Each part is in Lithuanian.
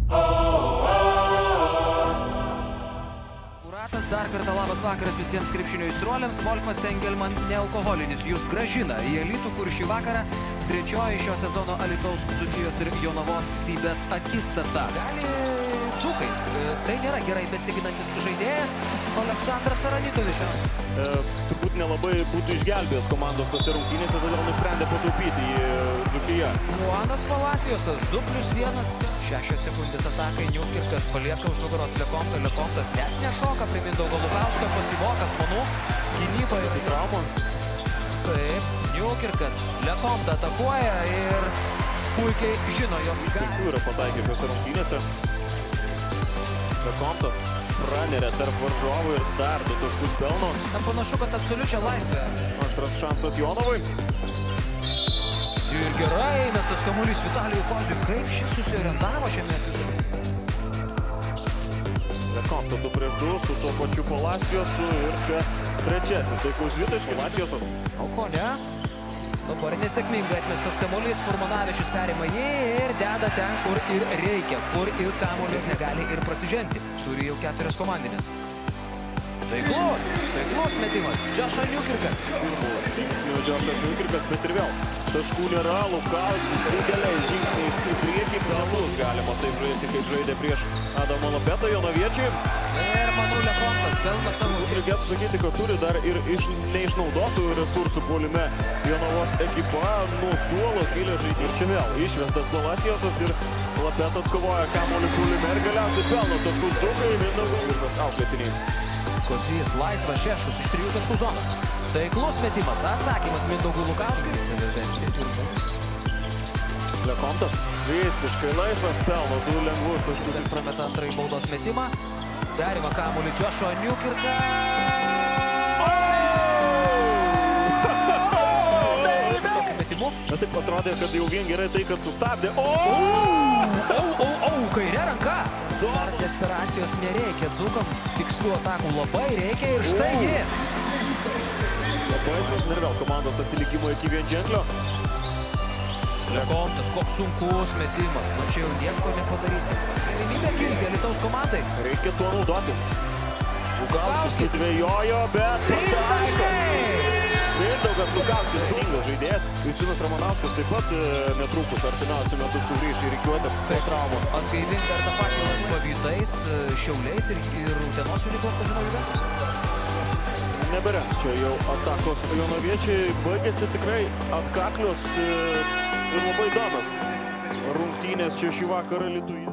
Ratas dar kartą labas vakaras visiems krepšinio aistruoliams. Volfas Engelman nealkoholinis jūs gražina į Alytų, kur šį vakarą trečioji šio sezono Alytaus, Dzūkijos ir Jonavos Cbet akistata. Gali dzūkai. Tai nėra gerai besiginantis žaidėjas Aleksandras Taranitovičius. Turbūt nelabai būtų išgelbėjęs komandos tose rungtynėse, todėl nusprendė pataupyti į Dzūkiją. Juanas Palaciosas 2+1. 6 sekundės atakai. Niukirkas palieka už nugaros Lekontą. Lekontas net nešoka prie Mindaugo Lukausko. Pasyvokas, manau, gynyba ir trauma. Taip, Niukirkas Lekontą atakuoja ir puikiai žino, jog Kažkur yra pataikė šiose rungtynėse. Lekontas praneria tarp varžovų ir dar 2 taškus pelno. Panašu, kad absoliučia laisvė. Antras šansas Jonovui. Ir gerai mestas kamuolys Vitalijui Koziui. Kaip šis susiorientavo šiame epizode? Lekonta 2+2 su tuo pačiu Palacijosu ir čia trečiasis taiklus dvitaškis. Palacijosas. O ko ne? Dabar nesėkmingai atmestas kamuolys, Furmanavičius perima jį ir deda ten, kur ir reikia, kur ir kamuolį negali ir prasižengti. Turi jau 4 komandinės. Taiklus metimas. Džošas Niukirkas. Džošas Niukirkas, bet ir vėl taškų nėra. Lukauskas dideliais žingsniais į priekį. Galbūt galima taip žaisti, kaip žaidė prieš Adamą Lopetą jonaviečiai. Ir Manu Lekontas pelna savo. Reikėtų sakyti, kad turi dar ir neišnaudotų resursų puolime Jonavos ekipa. Nuo suolo kilę žaidėjai. Ir čia vėl išvestas Palacijosas ir Lopeta atkovoja kamuolį puolime ir galiausiai pelno taškus Dzūkai. Mindaugas auklėtiniai. Kozys laisvas Šeškus iš 3 taškų zonos. Taiklus metimas. Atsakymas Mindaugui Lukauskui. Įsivesti ir mums. Lekontas visiškai laisvas, pelno 2 lengvus taškus. Jis prameta antrąjį baudos metimą. Perima kamuolį Džošua Niukirka. Na taip atrodė, kad jau vien gerai tai, kad sustabdė. Kairė ranka. Dar desperacijos nereikia dzūkam. Tikslių atakų labai reikia ir štai jį. Labai svarbus ir vėl komandos atsilikimo iki vienženklio. Lekontas, koks sunkus metimas. Na čia jau nieko nepadarysi. Galimybė kilti Alytaus komandai. Reikia tuo naudotis. Lukauskis dvejojo, bet pataiko. Mindaugas Lukauskis dingas žaidėjas. Justinas Ramanauskas taip pat netrukus artimiausiu metu sugrįš į rikiuotę po traumų. Atgaivinti dar tą patį Pavydais, Šiauliais ir Utenos Unikortas Jonavietės. Neberems čia jau atakos jonaviečiai. Baigėsi tikrai atkaklios ir labai įdomios rungtynės čia šį vakarą Alytuje.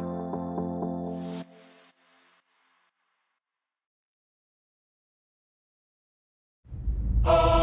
Oh!